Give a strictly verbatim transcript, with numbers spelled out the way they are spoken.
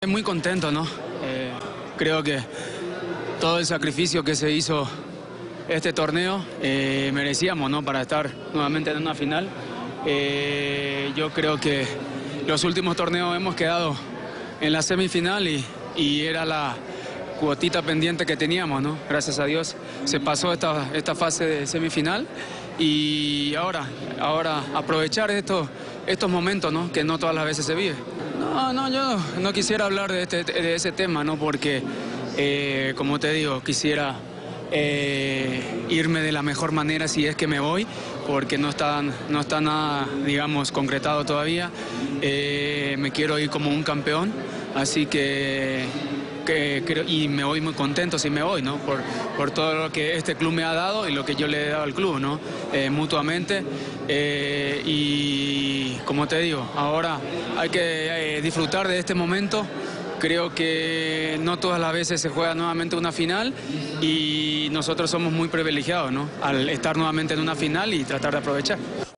Muy contento, ¿no? Eh, creo que todo el sacrificio que se hizo este torneo eh, merecíamos, ¿no? Para estar nuevamente en una final. Eh, yo creo que los últimos torneos hemos quedado en la semifinal y, y era la cuotita pendiente que teníamos, ¿no? Gracias a Dios se pasó esta, esta fase de semifinal y ahora, ahora aprovechar estos, estos momentos, ¿no? Que no todas las veces se vive. No, no, yo no quisiera hablar de, este, de ese tema, ¿no? Porque, eh, como te digo, quisiera eh, irme de la mejor manera si es que me voy, porque no está, no está nada, digamos, concretado todavía. Eh, me quiero ir como un campeón, así que... Que, que, y me voy muy contento si me voy, ¿no? Por, por todo lo que este club me ha dado y lo que yo le he dado al club, ¿no? Eh, mutuamente. Eh, y como te digo, ahora hay que eh, disfrutar de este momento. Creo que no todas las veces se juega nuevamente una final y nosotros somos muy privilegiados, ¿no? Al estar nuevamente en una final y tratar de aprovechar.